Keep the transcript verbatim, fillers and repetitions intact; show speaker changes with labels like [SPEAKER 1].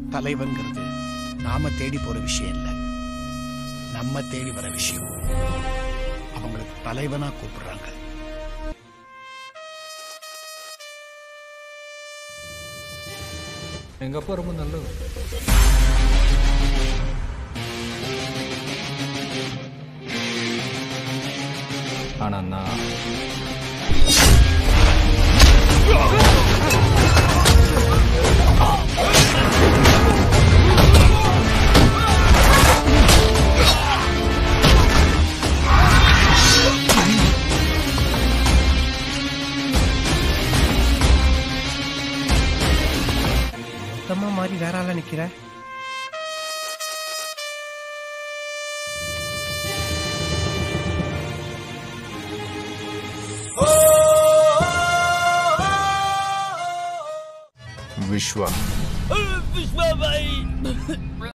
[SPEAKER 1] தலைவன்கிறது நாம தேடி போற விஷயம் இல்ல, நம்ம தேடி வர விஷயம். அவங்களுக்கு தலைவனா கூப்பிடுறாங்க.
[SPEAKER 2] எங்க அப்பா ரொம்ப நல்லது. ஆனா நான்
[SPEAKER 3] மொத்தமா மாதிரி வேற ஆளா நிக்கிற.
[SPEAKER 2] விஸ்வா
[SPEAKER 4] विश्वा भाई